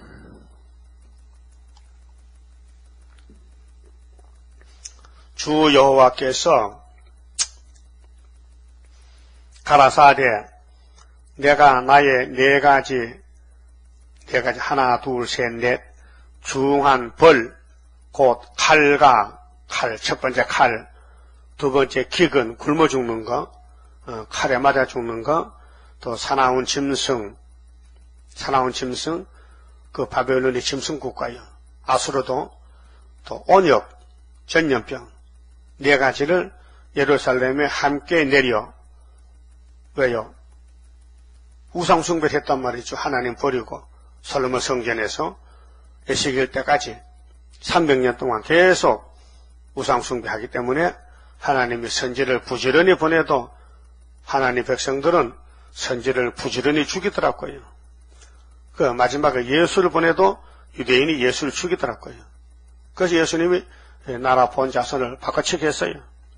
A: 주 여호와께서 가라사대 내가 나의 네 가지 네 가지 하나 둘 셋 넷 중한 벌 곧 칼과 칼 첫 번째 칼 두 번째 기근 굶어 죽는 거 어, 칼에 맞아 죽는 거 또 사나운 짐승 사나운 짐승 그 바벨론의 짐승 국가요. 아수르도 또 온역 전염병 네 가지를 예루살렘에 함께 내려 왜요? 우상 숭배를 했단 말이죠. 하나님 버리고 솔로몬 성전에서 에스겔 때까지 삼백 년 동안 계속 우상 숭배하기 때문에 하나님이 선지를 부지런히 보내도 하나님 백성들은 선지를 부지런히 죽이더라고요. 그 마지막에 예수를 보내도 유대인이 예수를 죽이더라고요. 그래서 예수님이 나라 본 자손을 바꿔치기 했어요.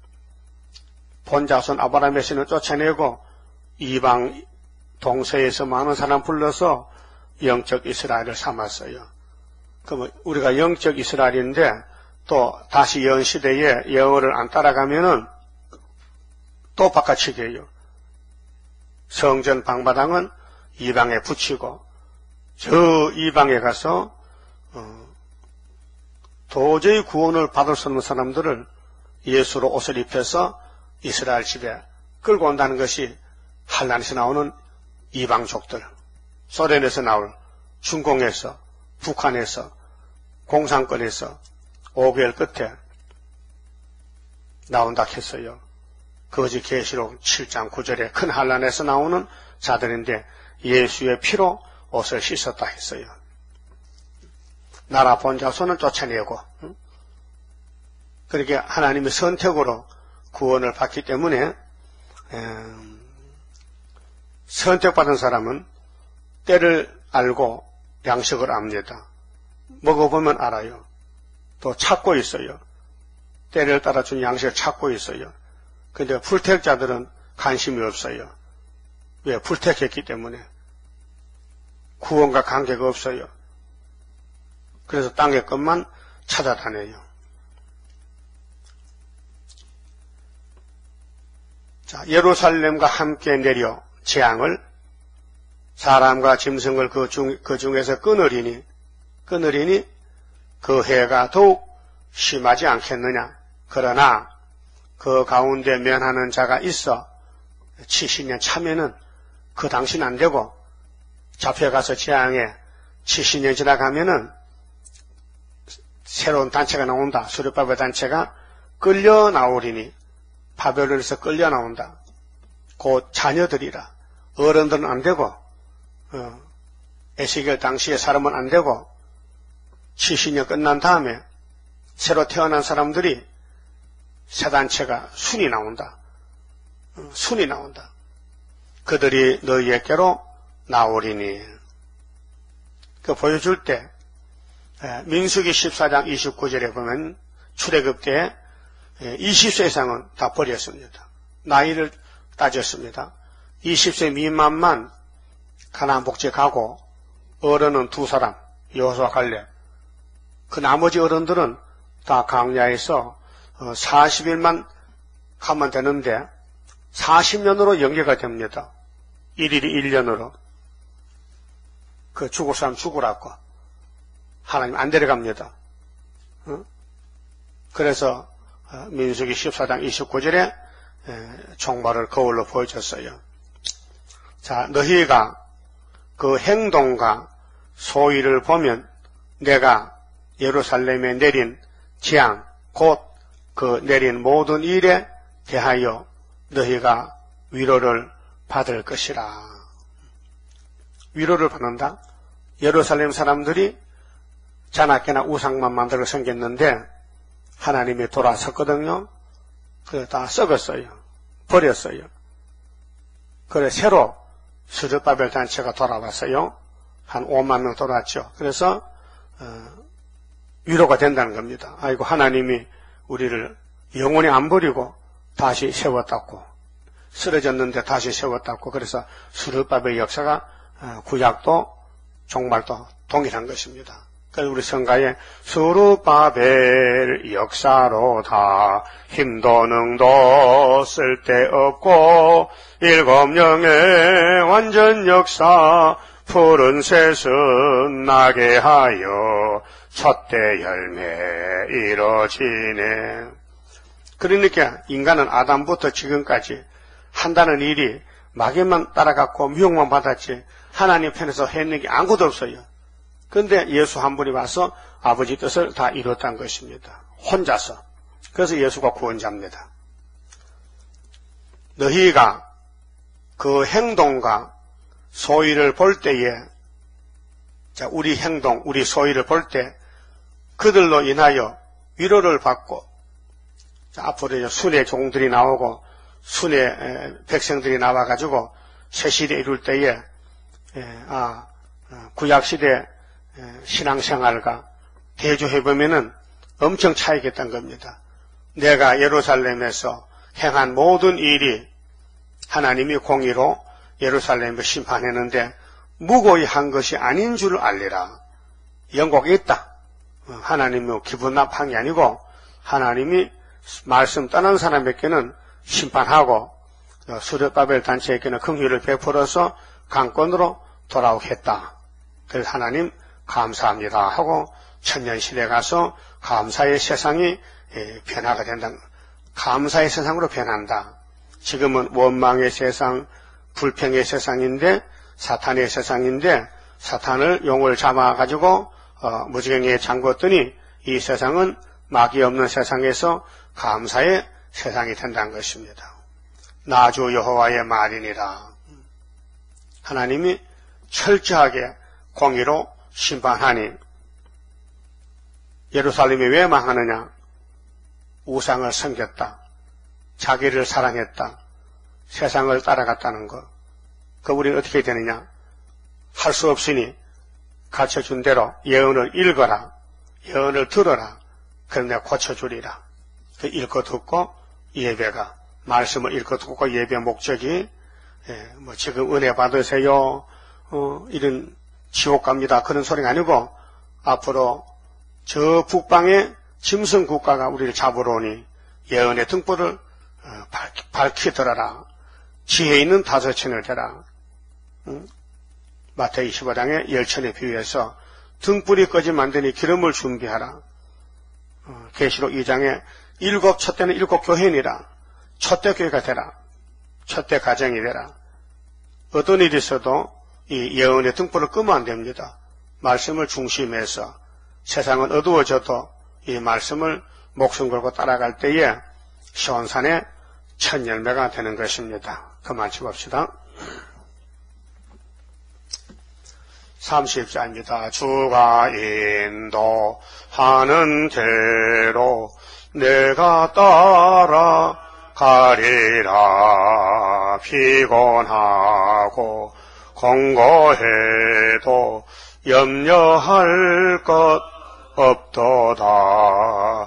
A: 본 자손 아브라함의 신을 쫓아내고 이방 동서에서 많은 사람 불러서 영적 이스라엘을 삼았어요. 그럼 우리가 영적 이스라엘인데 또 다시 영 시대에 영어를 안 따라가면은 또 바꿔치기예요. 성전 방바당은 이방에 붙이고 저 이방에 가서 어, 도저히 구원을 받을 수 없는 사람들을 예수로 옷을 입혀서 이스라엘 집에 끌고 온다는 것이 한란에서 나오는 이방족들, 소련에서 나올 중공에서, 북한에서, 공산권에서 오 개월 끝에 나온다 했어요. 거짓 계시록 칠 장 구 절에 큰 한란에서 나오는 자들인데 예수의 피로 옷을 씻었다 했어요. 나라 본 자손은 쫓아내고 응? 그렇게 하나님의 선택으로 구원을 받기 때문에 음, 선택받은 사람은 때를 알고 양식을 압니다. 먹어보면 알아요. 또 찾고 있어요. 때를 따라준 양식을 찾고 있어요. 그런데 불택자들은 관심이 없어요. 왜? 불택했기 때문에 구원과 관계가 없어요. 그래서 땅의 것만 찾아다녀요. 자, 예루살렘과 함께 내려 재앙을 사람과 짐승을 그, 중, 그 중에서 끊으리니 끊으리니 그 해가 더욱 심하지 않겠느냐. 그러나 그 가운데 면하는 자가 있어 칠십 년 차면은 그 당시는 안 되고 잡혀가서 재앙에 칠십 년 지나가면은 새로운 단체가 나온다. 수르바벨 단체가 끌려 나오리니 바벨론에서 끌려 나온다. 곧 자녀들이라. 어른들은 안 되고 어, 에스겔 당시의 사람은 안 되고 칠십 년 끝난 다음에 새로 태어난 사람들이 새 단체가 순이 나온다. 어, 순이 나온다. 그들이 너희에게로 나오리니. 그 보여줄 때 민수기 십사 장 이십구 절에 보면 출애굽 때 이십 세 이상은 다 버렸습니다. 나이를 따졌습니다. 이십 세 미만만 가나안 복지에 가고 어른은 두 사람, 여호수아 갈렙. 그 나머지 어른들은 다 광야에서 사십 일만 가면 되는데 사십 년으로 연계가 됩니다. 일 일이 일 년으로. 그 죽을 사람 죽으라고. 하나님 안 데려갑니다. 어? 그래서 민수기 십사 장 이십구 절에 종말을 거울로 보여줬어요. 자, 너희가 그 행동과 소위를 보면 내가 예루살렘에 내린 재앙, 곧 그 내린 모든 일에 대하여 너희가 위로를 받을 것이라. 위로를 받는다? 예루살렘 사람들이 자나깨나 우상만 만들어 생겼는데 하나님이 돌아섰거든요. 그래 다 썩었어요. 버렸어요. 그래 새로 스룹바벨 단체가 돌아왔어요. 한 오만 명 돌아왔죠. 그래서 어, 위로가 된다는 겁니다. 아이고 하나님이 우리를 영원히 안 버리고 다시 세웠다고, 쓰러졌는데 다시 세웠다고. 그래서 스룹바벨 역사가 어, 구약도 종말도 동일한 것입니다. 그래서 우리 성가에 스룹바벨 역사로다 힘도 능도 쓸데없고 일곱 영의 완전 역사 푸른 새순 나게 하여 첫대 열매 이루어지네. 그러니까 인간은 아담부터 지금까지 한다는 일이 마귀만 따라갔고 미혹만 받았지 하나님 편에서 했는 게 아무것도 없어요. 그런데 예수 한 분이 와서 아버지 뜻을 다 이뤘다는 것입니다. 혼자서. 그래서 예수가 구원자입니다. 너희가 그 행동과 소위를 볼 때에, 자, 우리 행동, 우리 소위를 볼 때 그들로 인하여 위로를 받고, 자, 앞으로 순의 종들이 나오고 순의 백성들이 나와가지고 새시대 이룰 때에 아, 구약시대 신앙생활과 대조해보면은 엄청 차이겠다는 겁니다. 내가 예루살렘에서 행한 모든 일이 하나님이 공의로 예루살렘을 심판했는데 무고히 한 것이 아닌 줄 알리라. 영광이 있다. 하나님이 기분 나쁜 게 아니고 하나님이 말씀 떠난 사람에게는 심판하고 스룹바벨 단체에게는 긍휼을 베풀어서 강권으로 돌아오겠다. 그래서 하나님 감사합니다 하고 천년시대 가서 감사의 세상이 변화가 된다. 감사의 세상으로 변한다. 지금은 원망의 세상, 불평의 세상인데 사탄의 세상인데 사탄을 용을 잡아가지고 어, 무지개에 잠궜더니 이 세상은 마귀 없는 세상에서 감사의 세상이 된다는 것입니다. 나주 여호와의 말이니라. 하나님이 철저하게 공의로 심판하니 예루살렘이 왜 망하느냐? 우상을 섬겼다. 자기를 사랑했다. 세상을 따라갔다는 것. 그 우리는 어떻게 되느냐? 할 수 없으니 가르쳐준 대로 예언을 읽어라. 예언을 들어라. 그럼 내가 고쳐주리라. 그 읽고 듣고 예배가, 말씀을 읽고 듣고 예배 목적이 예, 뭐 지금 은혜 받으세요. 어, 이런 지옥 갑니다. 그런 소리가 아니고 앞으로 저 북방의 짐승 국가가 우리를 잡으러 오니 예언의 등불을 어, 밝히, 밝히 들어라. 지혜 있는 다섯천을 대라. 응? 마태복음 이십오 장의 열천에 비유해서 등불이 꺼지면 안 되니 기름을 준비하라. 어, 계시록 이 장에 일곱 첫째는 일곱 교회니라. 첫대 교회가 되라. 첫대 가정이 되라. 어떤 일이 있어도 이 예언의 등불을 끄면 안 됩니다. 말씀을 중심해서 세상은 어두워져도 이 말씀을 목숨 걸고 따라갈 때에 시온산의 첫 열매가 되는 것입니다. 그만 치봅시다. 삼십 자입니다. 주가 인도하는 대로 내가 따라가리라. 피곤하고 공고해도 염려할 것 없도다.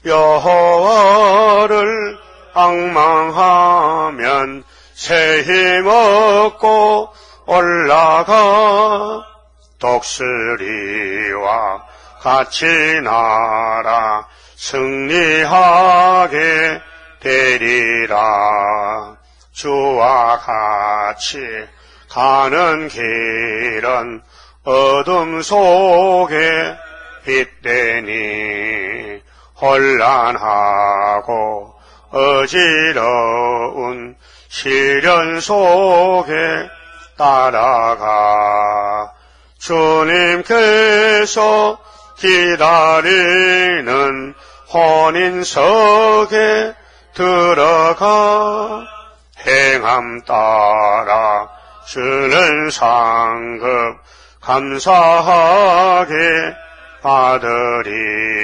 A: 여호와를 앙망하면 새 힘 얻고 올라가 독수리와 같이 날아 승리하게 되리라. 주와 같이 가는 길은 어둠 속에 빛되니 혼란하고 어지러운 시련 속에 따라가 주님께서 기다리는 혼인석에 들어가 행함 따라 주는 상급 감사하게 받으리.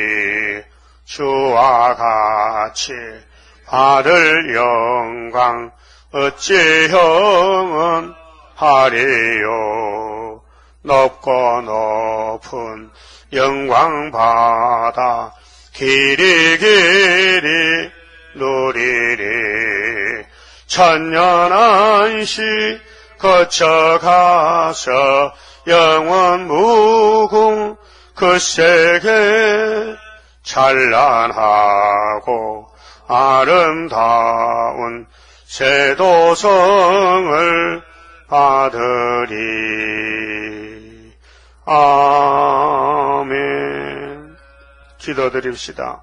A: 주와 같이 받을 영광 어찌 형은 하리요. 높고 높은 영광 받아 길이 길이 누리리. 천년 안시 거쳐가서 영원 무궁 그 세계 찬란하고 아름다운 세도성을 받으리. 아멘. 기도드립시다.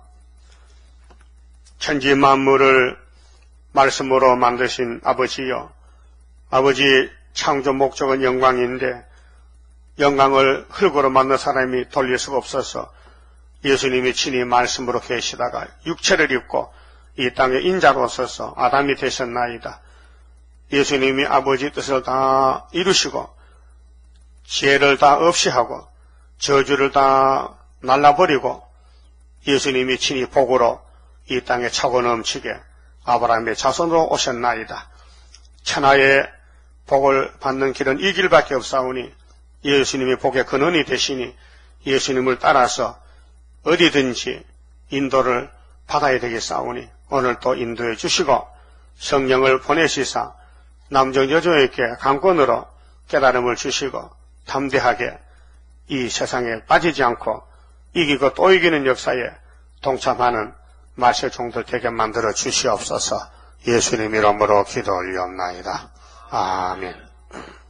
A: 천지 만물을 말씀으로 만드신 아버지여, 아버지 창조 목적은 영광인데 영광을 흙으로 만든 사람이 돌릴 수가 없어서 예수님이 친히 말씀으로 계시다가 육체를 입고 이 땅에 인자로 오셔서 아담이 되셨나이다. 예수님이 아버지 뜻을 다 이루시고 죄를 다 없이 하고 저주를 다 날라버리고 예수님이 친히 복으로 이 땅에 차고 넘치게 아브라함의 자손으로 오셨나이다. 천하의 복을 받는 길은 이 길밖에 없사오니 예수님이 복의 근원이 되시니 예수님을 따라서 어디든지 인도를 받아야 되겠사오니 오늘 또 인도해 주시고 성령을 보내시사 남정 여조에게 강권으로 깨달음을 주시고 담대하게 이 세상에 빠지지 않고 이기고 또 이기는 역사에 동참하는 마실 종들 되게 만들어 주시옵소서. 예수님 이름으로 기도 올리옵나이다. 아멘.